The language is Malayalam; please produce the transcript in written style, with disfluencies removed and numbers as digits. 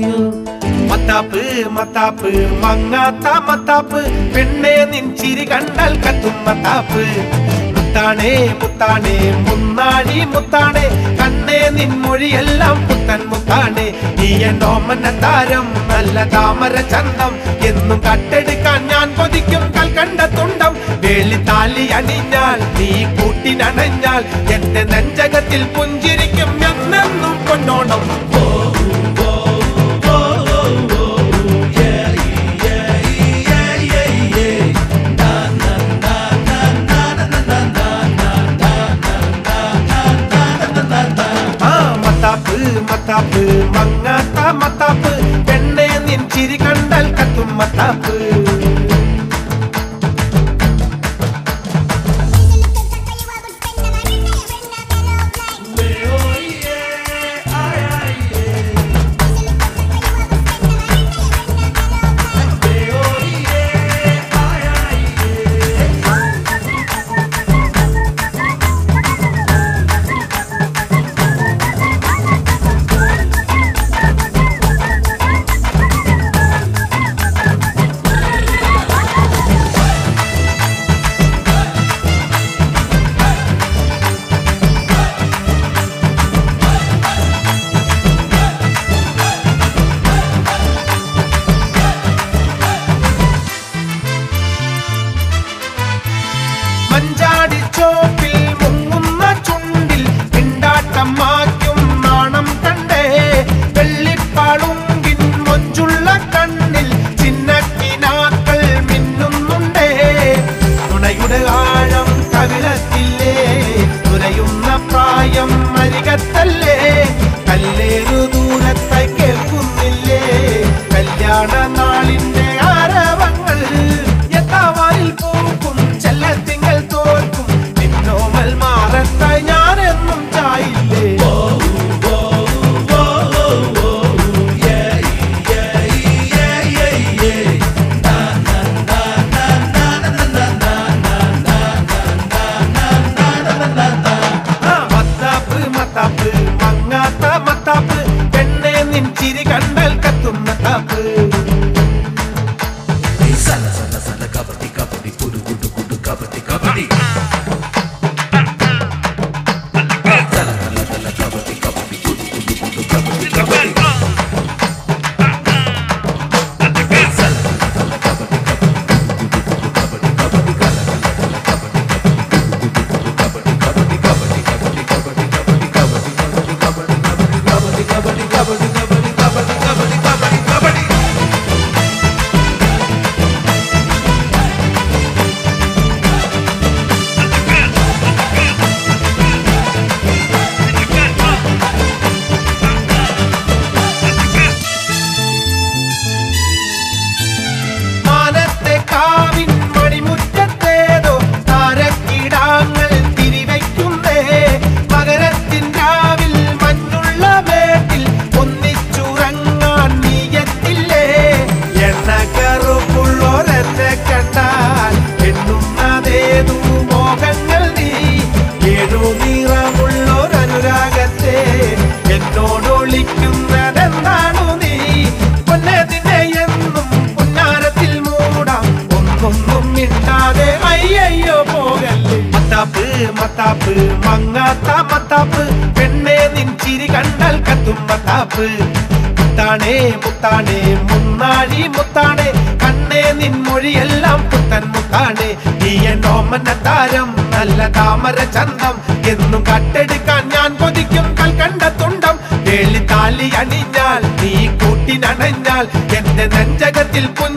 മത്താപ്പ് മത്താപ്പ് മങ്ങാത്ത മത്താപ്പ് പെണ്ണെ നിൻ ചിരി കണ്ടാൽ കത്തും മത്താപ്പ് മുത്താണേ മുത്താണേ മുന്നാഴി മുത്താണേ കണ്ണേ നിൻ മൊഴിയെല്ലാം പുത്തൻ മുത്താണേ നീ എന്നോമന താരം നല്ല താമര ചന്തം എന്നും കട്ടെടുക്കാൻ ഞാൻ കൊതിക്കും കൽക്കണ്ട തുണ്ടം വേളിത്താലി അണിഞ്ഞാൽ നീ കൂട്ടിനണഞ്ഞാൽ എന്റെ നെഞ്ചകത്തിൽ പുഞ്ചിരിക്കും എന്നെന്നും പൊന്നോണം മത്താപ്പ് മങ്ങാത്ത മത്താപ്പ് പെണ്ണെ നിൻ ചിരി കണ്ടാൽ കത്തും മത്താപ്പ് മഞ്ചാടി ചോപ്പിൽ മുങ്ങുന്ന ചുണ്ടിൽ പിണ്ടാട്ടമാക്കും നാണം കണ്ടേ വെള്ളിപ്പാളുങ്കിൻ മൊഞ്ചുള്ള കണ്ണിൽ ചിന്നക്കിനാക്കൾ മിന്നുന്നുണ്ടേ തുണയുടെ ആഴം കവിളത്തില്ലേ തുരയുന്ന പ്രായം അരികത്തല്ലേ കല്ലേറു ദൂരത്തായി കേൾക്കുന്നില്ലേ കല്യാണ നാളിന്റെ ആരവങ്ങൾ എത്താവാനിൽ പോകും ചെല്ലത്തിങ്ങൾ തോൽക്കും നിന്നോമൽ മാറത്തായി ഞാനെന്നും ചായില്ലേ മത്താപ്പ് മത്താപ്പ് മങ്ങാത്ത മത്താപ്പ് പെണ്ണെ നിൻ ചിരി കണ്ടാൽ കത്തും മത്താപ്പ് എന്നോടൊളിക്കുന്നതെന്താണു നീ പൊന്നതിനെ എന്നും പൊന്നാരത്തിൽ മൂടാം ഒന്നൊന്നും മിണ്ടാതെ അയ്യോ പോകല്ലേ മത്താപ്പ് മത്താപ്പ് മങ്ങാത്ത മത്താപ്പ് പെണ്ണെ നിൻ ചിരി കണ്ടാൽ കത്തും മത്താപ്പ് മുത്താണേ മുത്താണേ മുന്നാഴി മുത്താണേ കണ്ണേ നിൻ മൊഴിയെല്ലാം പുത്തൻ മുത്താണേ നീ എന്നോമന താരം നല്ല താമര ചന്തം എന്നും കട്ടെടുക്കാൻ ഞാൻ കൊതിക്കും കൽക്കണ്ട തുണ്ടം വേളിത്താലി അണിഞ്ഞാൽ നീ കൂട്ടിനണഞ്ഞാൽ എന്റെ നെഞ്ചകത്തിൽ